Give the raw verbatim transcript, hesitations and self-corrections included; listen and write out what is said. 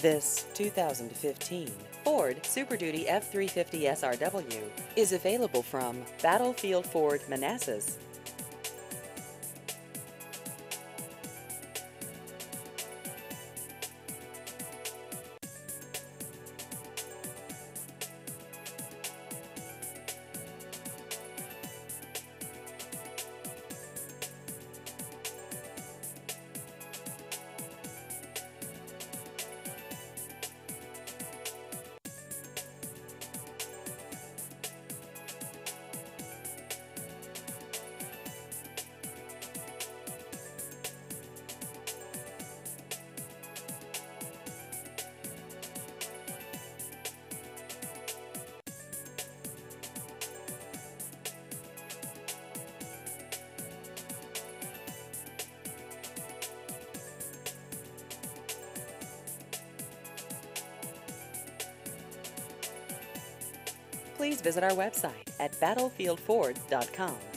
This two thousand fifteen Ford Super Duty F three fifty S R W is available from Battlefield Ford Manassas. Please visit our website at battlefield ford dot com.